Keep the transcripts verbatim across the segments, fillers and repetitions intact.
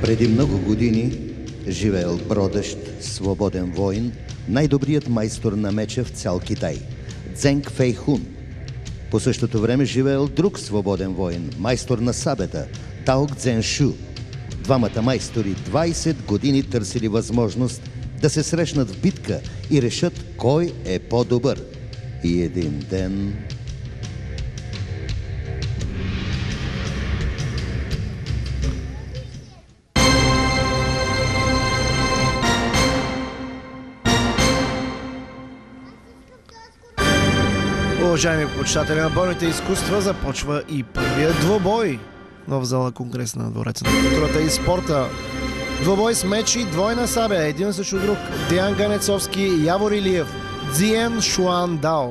Преди много години живеел бродещ, свободен воин, най-добрият майстор на меча в цял Китай – Цзенг Фейхун. По същото време живеел друг свободен воин, майстор на сабета – Тао Цзеншу. Двамата майстори двайсет години търсили възможност да се срещнат в битка и решат кой е по-добър. И един ден... Уважаеми почитатели на бойните изкуства, започва и първият двобой в зала Конгрес на Двореца на културата и спорта. Двобой с мечи, двойна сабя, един срещу друг. Деян Ganetsovski, Qvor Iliev, Дзиен Шуан Дао.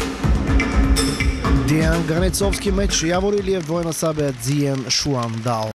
Deyan Ganetsovski меч, Qvor Iliev, двойна сабя, Дзиен Шуан Дао.